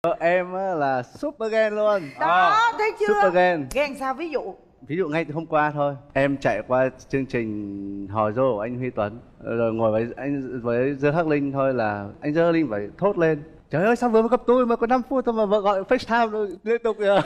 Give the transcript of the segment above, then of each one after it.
Vợ em á là super ghen luôn. Đó, thấy chưa? Super ghen. Ghen sao ví dụ? Ví dụ ngay từ hôm qua thôi, em chạy qua chương trình hò dô của anh Huy Tuấn, rồi ngồi với Dương Hắc Linh thôi là anh Dương Hắc Linh phải thốt lên: trời ơi sao vừa mới gặp tôi mà có 5 phút thôi mà vợ gọi FaceTime rồi liên tục kìa.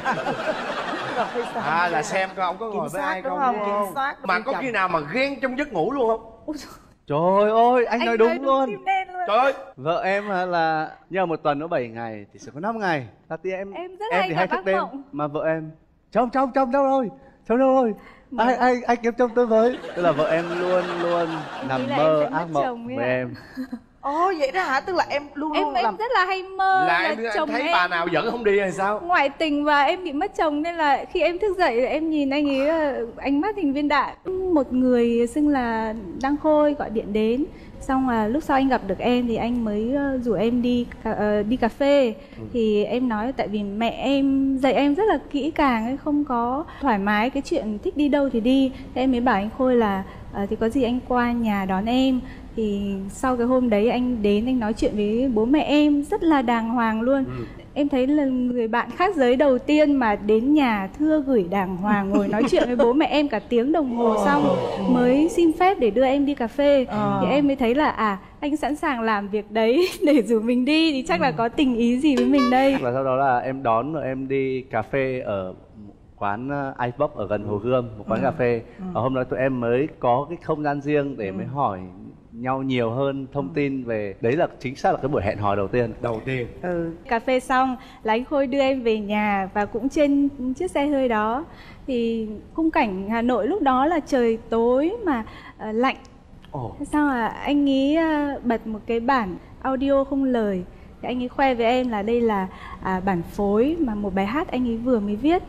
À là xem coi ông có ngồi với ai không, đúng không? Kiểm soát Mà có khi nào mà ghen trong giấc ngủ luôn không? Trời ơi anh nói đúng luôn. tim đen luôn. Trời ơi. Vợ em là nhờ một tuần nó 7 ngày thì sẽ có 5 ngày là thì em rất hay thì hay gặp thức ác đêm mộng. mà vợ em trong đâu rồi, trong đâu rồi, ai kiếm chồng tôi với. Tức là vợ em luôn luôn nằm mơ ác mộng với em. Ồ vậy đó hả? Tức là em luôn luôn Em làm... rất là hay mơ Là là em chồng thấy em bà nào dẫn không đi hay sao? ngoại tình và em bị mất chồng, nên là khi em thức dậy em nhìn anh ấy ánh mắt hình viên đạn. Một người xưng là Đăng Khôi gọi điện đến, xong là lúc sau anh gặp được em thì anh mới rủ em đi cà phê. Thì em nói tại vì mẹ em dạy em rất là kỹ càng ấy, không có thoải mái cái chuyện thích đi đâu thì đi. Thế em mới bảo anh Khôi là thì có gì anh qua nhà đón em. Thì sau cái hôm đấy anh đến, anh nói chuyện với bố mẹ em rất là đàng hoàng luôn. Em thấy là người bạn khác giới đầu tiên mà đến nhà thưa gửi đàng hoàng, ngồi nói chuyện với bố mẹ em cả tiếng đồng hồ xong mới xin phép để đưa em đi cà phê. Thì em mới thấy là anh sẵn sàng làm việc đấy để rủ mình đi thì chắc là có tình ý gì với mình đây. Và sau đó là em đón rồi em đi cà phê ở quán Icebox ở gần Hồ Gươm, một quán cà phê. Ở hôm đó tụi em mới có cái không gian riêng để mới hỏi nhau nhiều hơn thông tin về đấy, là chính xác là cái buổi hẹn hò đầu tiên. Cà phê xong là anh Khôi đưa em về nhà, và cũng trên chiếc xe hơi đó thì khung cảnh Hà Nội lúc đó là trời tối mà lạnh. Thế sao là anh ấy bật một cái bản audio không lời, thì anh ấy khoe với em là đây là bản phối mà một bài hát anh ấy vừa mới viết.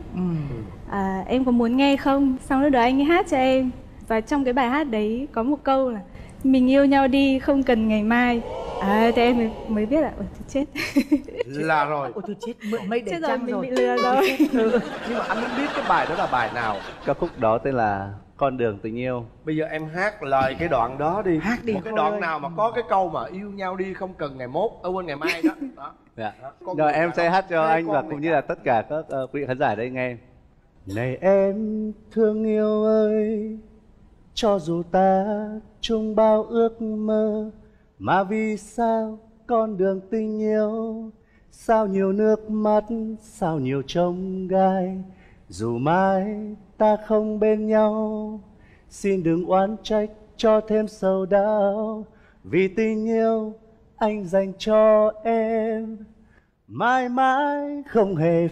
Em có muốn nghe không? Xong lúc đó anh ấy hát cho em, và trong cái bài hát đấy có một câu là mình yêu nhau đi không cần ngày mai. Thì em mới biết là chết là rồi. Ôi tôi chết, mượn mây để chết rồi, trăng mình rồi. bị lừa rồi. Nhưng mà anh muốn biết cái bài đó là bài nào. Ca khúc đó tên là Con đường tình yêu. Bây giờ em hát lời cái đoạn đó đi. Hát đi một cái Khôi đoạn ơi. nào mà có cái câu mà yêu nhau đi không cần ngày mốt, quên ngày mai đó. Đó. Dạ. Con Rồi người em đàn sẽ ông, hát cho hai anh con và này cũng như cả. là tất cả các quý vị khán giả ở đây nghe. Này em thương yêu ơi, cho dù ta chung bao ước mơ, mà vì sao con đường tình yêu, sao nhiều nước mắt, sao nhiều chông gai. Dù mai ta không bên nhau, xin đừng oán trách cho thêm sầu đau. Vì tình yêu anh dành cho em mãi mãi không hề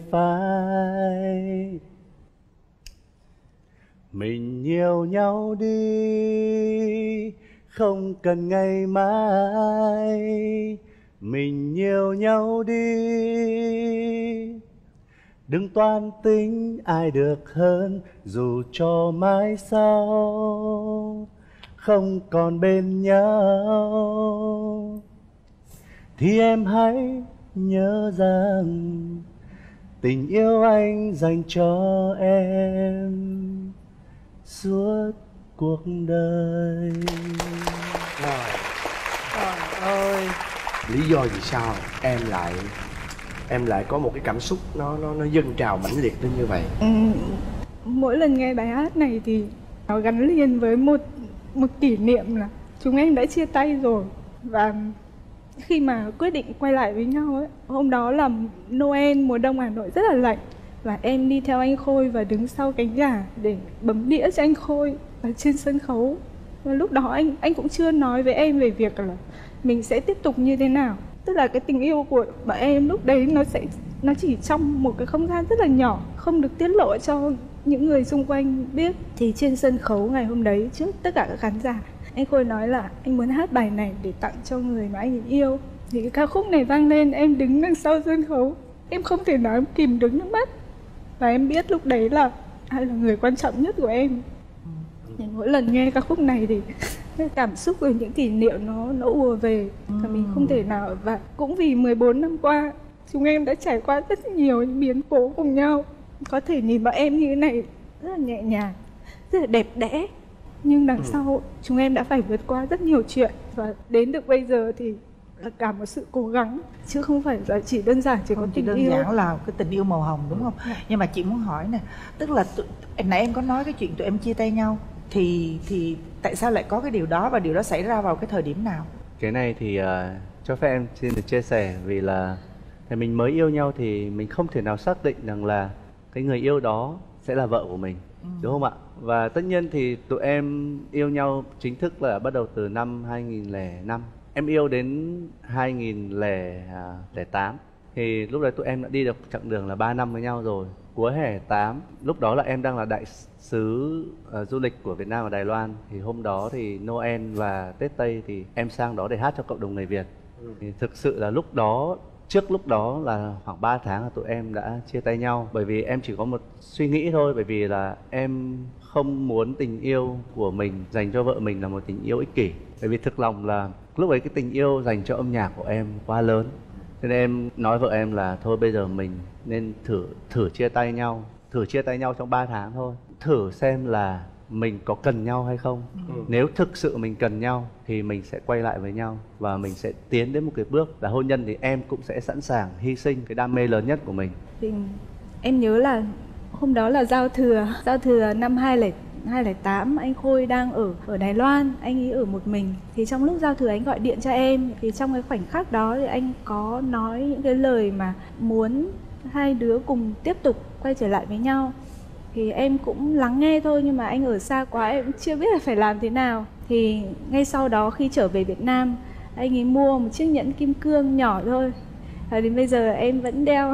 phai. Mình yêu nhau đi không cần ngày mai, mình yêu nhau đi, đừng toan tính ai được hơn, dù cho mai sau không còn bên nhau. Thì em hãy nhớ rằng tình yêu anh dành cho em suốt cuộc đời. Trời ơi. Lý do vì sao em lại có một cái cảm xúc nó dâng trào mãnh liệt đến như vậy? Mỗi lần nghe bài hát này thì nó gắn liền với một kỷ niệm là chúng em đã chia tay rồi, và khi mà quyết định quay lại với nhau ấy, hôm đó là Noel mùa đông Hà Nội rất là lạnh, và em đi theo anh Khôi và đứng sau cánh gà để bấm đĩa cho anh Khôi ở trên sân khấu. Và lúc đó anh cũng chưa nói với em về việc là mình sẽ tiếp tục như thế nào. Tức là cái tình yêu của bọn em lúc đấy nó chỉ trong một cái không gian rất là nhỏ, không được tiết lộ cho những người xung quanh biết. Thì trên sân khấu ngày hôm đấy trước tất cả các khán giả, anh Khôi nói là anh muốn hát bài này để tặng cho người mà anh yêu. Thì cái ca khúc này vang lên, em đứng đằng sau sân khấu, em không thể nói kìm được nước mắt. Và em biết lúc đấy là ai là người quan trọng nhất của em. Thì mỗi lần nghe ca khúc này thì cái cảm xúc và những kỷ niệm nó ùa về, và mình không thể nào. Và cũng vì 14 năm qua chúng em đã trải qua rất nhiều những biến cố cùng nhau. Có thể nhìn bọn em như thế này rất là nhẹ nhàng, rất là đẹp đẽ, nhưng đằng sau chúng em đã phải vượt qua rất nhiều chuyện, và đến được bây giờ thì là cả một sự cố gắng, chứ không phải là chỉ đơn giản chỉ có Không chỉ tình đơn yêu. giản là cái tình yêu màu hồng đúng không? Nhưng mà chị muốn hỏi nè, tức là nãy em có nói cái chuyện tụi em chia tay nhau, thì tại sao lại có cái điều đó, và điều đó xảy ra vào cái thời điểm nào? Cái này thì cho phép em xin được chia sẻ, vì là mình mới yêu nhau thì mình không thể nào xác định rằng là cái người yêu đó sẽ là vợ của mình, đúng không ạ? Và tất nhiên thì tụi em yêu nhau chính thức là bắt đầu từ năm 2005. Em yêu đến 2008. Thì lúc đấy tụi em đã đi được chặng đường là 3 năm với nhau rồi. Cuối hè 8, lúc đó là em đang là đại sứ du lịch của Việt Nam và Đài Loan. Thì hôm đó thì Noel và Tết Tây thì em sang đó để hát cho cộng đồng người Việt. Thì thực sự là lúc đó, trước lúc đó là khoảng 3 tháng là tụi em đã chia tay nhau. Bởi vì em chỉ có một suy nghĩ thôi, bởi vì là em không muốn tình yêu của mình dành cho vợ mình là một tình yêu ích kỷ. Bởi vì thực lòng là lúc ấy cái tình yêu dành cho âm nhạc của em quá lớn. Cho nên em nói vợ em là thôi bây giờ mình nên thử chia tay nhau. Thử chia tay nhau trong 3 tháng thôi. Thử xem là mình có cần nhau hay không. Nếu thực sự mình cần nhau thì mình sẽ quay lại với nhau và mình sẽ tiến đến một cái bước là hôn nhân. Thì em cũng sẽ sẵn sàng hy sinh cái đam mê lớn nhất của mình. Thì em nhớ là hôm đó là giao thừa năm 2008, anh Khôi đang ở Đài Loan, anh ấy ở một mình. Thì trong lúc giao thừa anh gọi điện cho em, thì trong cái khoảnh khắc đó thì anh có nói những cái lời mà muốn hai đứa cùng tiếp tục quay trở lại với nhau. Thì em cũng lắng nghe thôi, nhưng mà anh ở xa quá em cũng chưa biết là phải làm thế nào. Thì ngay sau đó khi trở về Việt Nam, anh ấy mua một chiếc nhẫn kim cương nhỏ thôi, và đến bây giờ em vẫn đeo.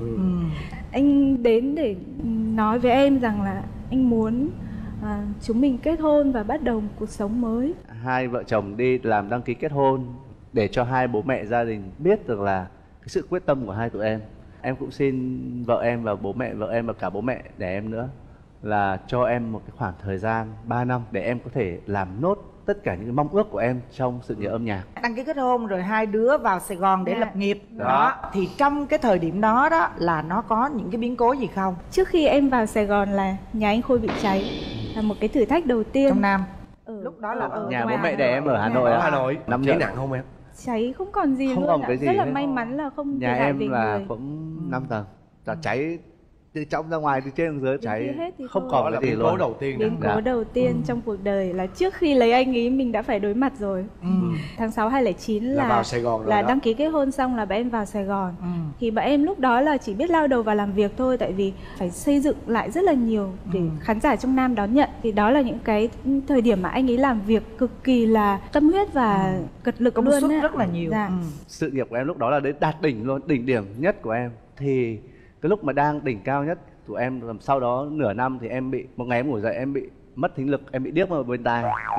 Anh đến để nói với em rằng là anh muốn chúng mình kết hôn và bắt đầu một cuộc sống mới. Hai vợ chồng đi làm đăng ký kết hôn để cho hai bố mẹ gia đình biết được là cái sự quyết tâm của hai tụi em. Em cũng xin vợ em và bố mẹ vợ em và cả bố mẹ đẻ em nữa là cho em một cái khoảng thời gian 3 năm để em có thể làm nốt tất cả những cái mong ước của em trong sự nghiệp âm nhạc. Đăng ký kết hôn rồi hai đứa vào Sài Gòn để Dạ. lập nghiệp đó. Thì trong cái thời điểm đó đó là nó có những cái biến cố gì không? Trước khi em vào Sài Gòn là nhà anh Khôi bị cháy, là một cái thử thách đầu tiên. Trong Nam Lúc đó là ở Nhà ngoài bố mẹ Hà đẻ em ở Hà Nội Ở á. Hà Nội Năm cháy nữa. nặng không em? cháy không còn gì Không luôn còn ạ. cái gì Rất là hết. may mắn là không Nhà thiệt hại em về là người. cũng 5 tầng. Là cháy từ trong ra ngoài, từ trên xuống dưới, cháy kia hết thì không thôi. Đó còn là cái gì biến cố luôn. đầu tiên Biến đó. cố đầu tiên trong cuộc đời là trước khi lấy anh ấy mình đã phải đối mặt rồi. Tháng 6 2009 Là vào Sài Gòn rồi là đó. đăng ký kết hôn xong là bọn em vào Sài Gòn. Thì bọn em lúc đó là chỉ biết lao đầu vào làm việc thôi, tại vì phải xây dựng lại rất là nhiều để khán giả trong Nam đón nhận. Thì đó là những cái thời điểm mà anh ấy làm việc cực kỳ là tâm huyết và cật lực công luôn suất á. rất là nhiều. Dạ. Sự nghiệp của em lúc đó là đến đạt đỉnh luôn, đỉnh điểm nhất của em. Thì cái lúc mà đang đỉnh cao nhất của em, sau đó nửa năm thì em bị, một ngày em ngủ dậy em bị mất thính lực, em bị điếc vào bên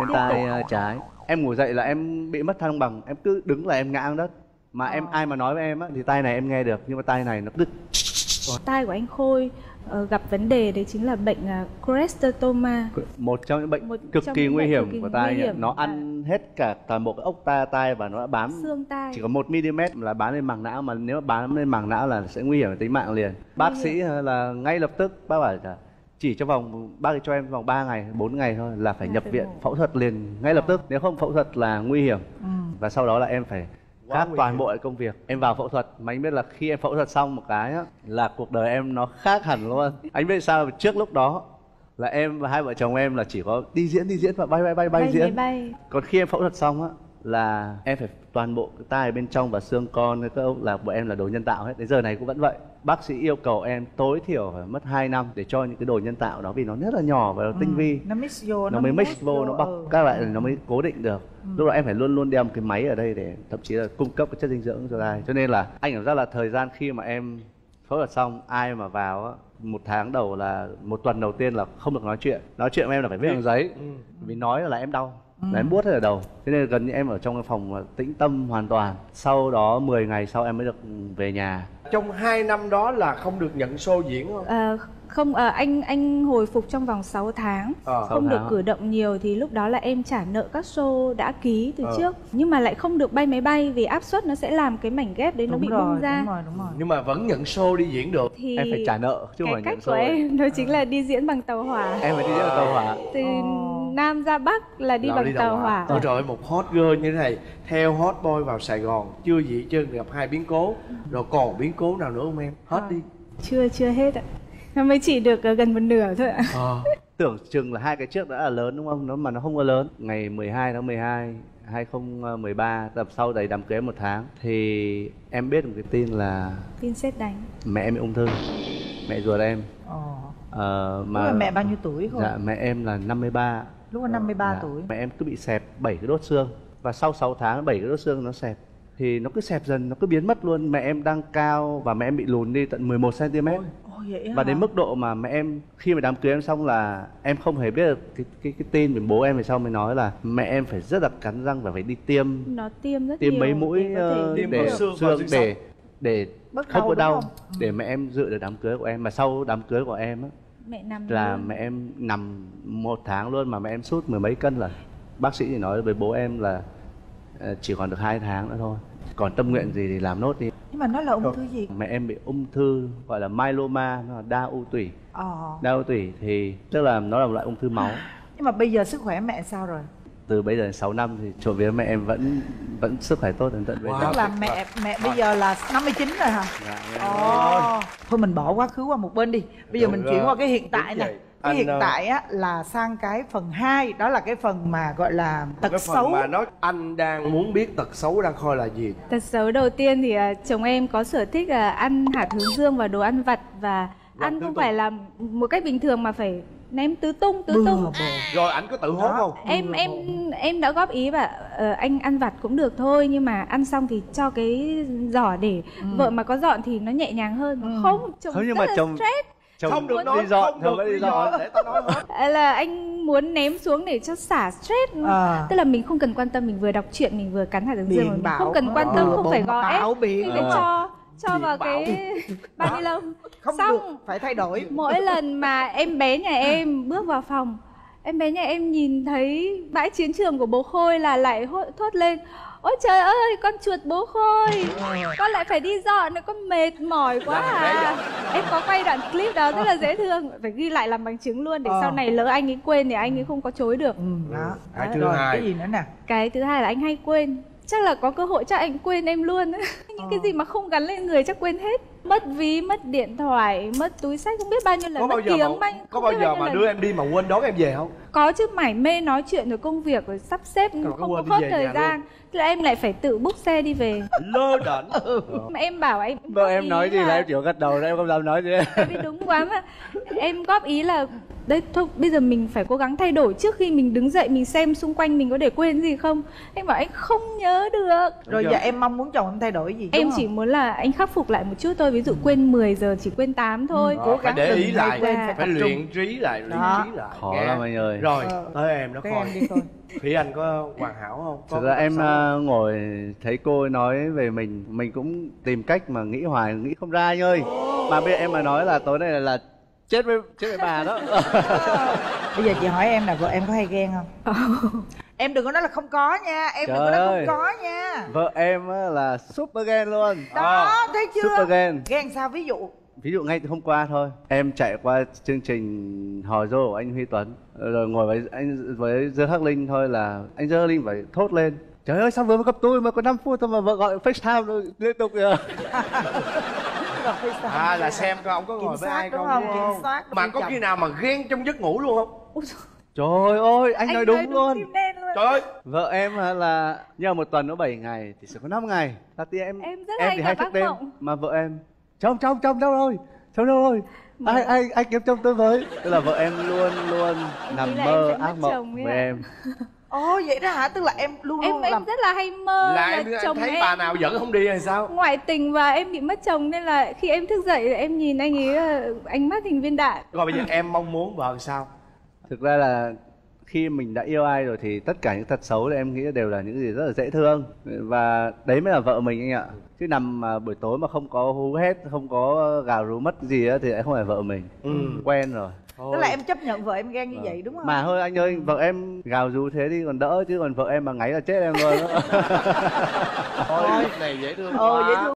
tai trái. Em ngủ dậy là em bị mất thăng bằng, em cứ đứng là em ngã xuống đất. Mà em ai mà nói với em á thì tai này em nghe được, nhưng mà tai này nó cứ Tai của anh Khôi gặp vấn đề, đấy chính là bệnh cholesteatoma. một trong những bệnh Một cực trong kỳ những nguy bệnh hiểm cực kỳ của tai. nguy hiểm. Nó ăn hết cả toàn bộ cái ốc tai và nó đã bám Xương tai. chỉ có 1 mm là bám lên màng não, mà nếu mà bám lên màng não là sẽ nguy hiểm đến tính mạng liền. Bác sĩ là ngay lập tức bác bảo là chỉ cho bác ấy cho em vòng 3 ngày 4 ngày thôi là phải nhập viện phẫu thuật liền ngay lập tức, nếu không phẫu thuật là nguy hiểm. Và sau đó là em phải khác nguy toàn hiểm. bộ lại công việc. Em vào phẫu thuật mà anh biết là khi em phẫu thuật xong một cái á, là cuộc đời em nó khác hẳn luôn. Anh biết sao? Trước lúc đó là em và hai vợ chồng em là chỉ có đi diễn và bay diễn. máy bay. Còn khi em phẫu thuật xong á là em phải toàn bộ cái tai bên trong và xương con cái ốc là bọn em là đồ nhân tạo hết. Đến giờ này cũng vẫn vậy. Bác sĩ yêu cầu em tối thiểu phải mất 2 năm để cho những cái đồ nhân tạo đó, vì nó rất là nhỏ và nó tinh vi. Nó mix vô, Nó mới mix vô, nó bọc các lại nó mới cố định được. Lúc đó em phải luôn luôn đeo một cái máy ở đây để thậm chí là cung cấp cái chất dinh dưỡng cho tai. Cho nên là anh cảm giác là thời gian khi mà em phẫu thuật xong, ai mà vào á, 1 tháng đầu là 1 tuần đầu tiên là không được nói chuyện với em là phải viết bằng giấy. Vì nói là em đau, là em buốt hết ở đầu. Thế nên gần như em ở trong cái phòng mà tĩnh tâm hoàn toàn. Sau đó 10 ngày sau em mới được về nhà. Trong 2 năm đó là không được nhận show diễn không? Không, anh hồi phục trong vòng 6 tháng, không 6 được tháng. cử động nhiều. Thì lúc đó là em trả nợ các show đã ký từ trước, nhưng mà lại không được bay máy bay vì áp suất nó sẽ làm cái mảnh ghép đấy nó bị bung ra. Đúng rồi. Nhưng mà vẫn nhận show đi diễn được. Thì Em phải trả nợ chứ không cái phải cách nhận của show. em đó chính là đi diễn bằng tàu hỏa. Em phải đi diễn bằng tàu hỏa. Từ Nam ra Bắc là đi bằng tàu hỏa. Ôi trời ơi, một hot girl như thế này theo hot boy vào Sài Gòn chưa gì chưa gặp hai biến cố, rồi còn biến cố nào nữa không em? Hết đi. Chưa hết ạ. Nó mới chỉ được gần một nửa thôi ạ. Tưởng chừng là hai cái trước đã là lớn đúng không? Mà nó không có lớn. Ngày 12 tháng 12 2013, tập sau đầy đám cưới 1 tháng thì em biết một cái tin là tin sét đánh. Mẹ em bị ung thư. Mẹ ruột em. Mà lúc là mẹ bao nhiêu tuổi không? Dạ mẹ em là 53. Lúc là 53 tuổi. Mẹ em cứ bị xẹp 7 cái đốt xương. Và sau 6 tháng 7 cái đốt xương nó xẹp. Thì nó cứ xẹp dần, nó cứ biến mất luôn. Mẹ em đang cao và mẹ em bị lùn đi tận 11 cm. Và đến mức độ mà mẹ em khi mà đám cưới em xong là em không hề biết được cái tin về bố em, về sau mới nói là mẹ em phải rất là cắn răng và phải đi tiêm. Nó tiêm rất tiêm nhiều mấy mũi để xương để không có đau, để mẹ em dự được đám cưới của em. Mà sau đám cưới của em á, mẹ nằm là luôn. mẹ em nằm 1 tháng luôn, mà mẹ em sút 10 mấy cân. Là bác sĩ thì nói với bố em là chỉ còn được 2 tháng nữa thôi, còn tâm nguyện gì thì làm nốt đi. Nhưng mà nó là ung thư gì? Mẹ em bị ung thư gọi là myeloma, nó là đa u tủy. Đa u tủy thì tức là nó là một loại ung thư máu. Nhưng mà bây giờ sức khỏe mẹ sao rồi? Từ bây giờ đến 6 năm thì trộm vía mẹ em vẫn sức khỏe tốt đến tận bây giờ. Tức là mẹ bây giờ là 59 rồi hả? Thôi mình bỏ quá khứ qua một bên đi. Bây giờ mình chuyển qua cái hiện tại nè. Cái hiện tại á là sang cái phần 2, đó là cái phần mà gọi là tật xấu. Mà nói anh đang muốn biết tật xấu đang coi là gì? Tật xấu đầu tiên thì chồng em có sở thích là ăn hạt hướng dương và đồ ăn vặt, và ăn không phải là một cách bình thường mà phải ném tứ tung. Rồi anh có tự hốt không? Em đã góp ý và anh ăn vặt cũng được thôi, nhưng mà ăn xong thì cho cái giỏ để vợ mà có dọn thì nó nhẹ nhàng hơn. Không, chồng rất là stress. Không được nói, không được lý do để tao nói hết. Là anh muốn ném xuống để cho xả stress. Tức là mình không cần quan tâm, mình vừa đọc truyện mình vừa cắn hạt hướng dương, mình không cần quan tâm, không phải gò ép, mình phải cho vào cái bao ni lông. Không xong được, phải thay đổi. Mỗi lần mà em bé nhà em bước vào phòng, em bé nhà em nhìn thấy bãi chiến trường của bố Khôi là lại thốt lên: ôi trời ơi, con chuột bố Khôi, con lại phải đi dọn nữa, con mệt mỏi quá à. Em có quay đoạn clip đó rất là dễ thương, phải ghi lại làm bằng chứng luôn để sau này lỡ anh ấy quên thì anh ấy không có chối được. Cái thứ hai, cái gì nữa nè? Cái thứ hai là anh hay quên. Chắc là có cơ hội chắc anh quên em luôn. Những cái gì mà không gắn lên người chắc quên hết. Mất ví, mất điện thoại, mất túi xách, không biết bao nhiêu lần, mất kiếng bao nhiêu. Có bao giờ mà đưa em đi mà quên đón em về không? Có chứ, mải mê nói chuyện rồi công việc rồi sắp xếp không có khớp thời gian. Thế là em lại phải tự book xe đi về. Lơ đễnh. Mà em bảo em vợ em nói gì là em chỉ có gật đầu, em không dám nói gì. Tại vì đúng quá mà. Em góp ý là đấy thôi, bây giờ mình phải cố gắng thay đổi trước khi mình đứng dậy mình xem xung quanh mình có để quên gì không. Anh bảo anh không nhớ được. Rồi giờ em mong muốn chồng em thay đổi gì? Em chỉ muốn là anh khắc phục lại một chút thôi. Ví dụ quên 10 giờ chỉ quên 8 thôi. Cố gắng để ý lại, phải luyện trí lại, Khó lắm anh ơi. Rồi, tới em nó coi. Em đi coi. Thủy Anh có hoàn hảo không? Thực ra em ngồi thấy cô ấy nói về mình cũng tìm cách mà nghĩ hoài, nghĩ không ra anh ơi. Mà bây giờ em mà nói là tối nay là chết với bà đó. Bây giờ chị hỏi em là vợ em có hay ghen không? Em đừng có nói là không có nha. Em đừng có nói không có nha. Vợ em là super ghen luôn. Đó, thấy chưa? Super ghen. Ghen sao ví dụ? Ví dụ ngay từ hôm qua thôi, em chạy qua chương trình hò dô của anh Huy Tuấn, rồi ngồi với Dương Khắc Linh thôi là anh Dương Khắc Linh phải thốt lên: trời ơi, sao vừa mới gặp tôi mà có 5 phút thôi mà vợ gọi FaceTime rồi liên tục kìa. Là xem coi ông có ngồi với ai không? Kiểm soát. Mà có khi nào mà ghen trong giấc ngủ luôn không? Trời ơi, anh nói đúng luôn. Trời ơi, vợ em là nhờ một tuần nó 7 ngày thì sẽ có 5 ngày là em rất hay thì hay thức đêm mộng. mà vợ em chồng đâu rồi ai kiếm chồng tôi với. Tức là vợ em luôn nằm mơ ác mộng với em. Ồ vậy đó hả? Tức là em luôn em rất là hay mơ là em chồng thấy em bà nào dẫn không đi hay sao? Ngoại tình và em bị mất chồng, nên là khi em thức dậy em nhìn anh ấy ánh mắt hình viên đạn. Rồi bây giờ em mong muốn vợ sao? Thực ra là khi mình đã yêu ai rồi thì tất cả những tật xấu thì em nghĩ đều là những gì rất là dễ thương, và đấy mới là vợ mình anh ạ. Chứ nằm mà buổi tối mà không có hú hét, không có gào rú mất gì á thì lại không phải vợ mình. Quen rồi. Tức là em chấp nhận vợ em ghen như vậy đúng không? Mà thôi anh ơi, vợ em gào rú thế đi còn đỡ, chứ còn vợ em mà ngáy là chết em luôn đó. Thôi này dễ thương quá. Dễ thương.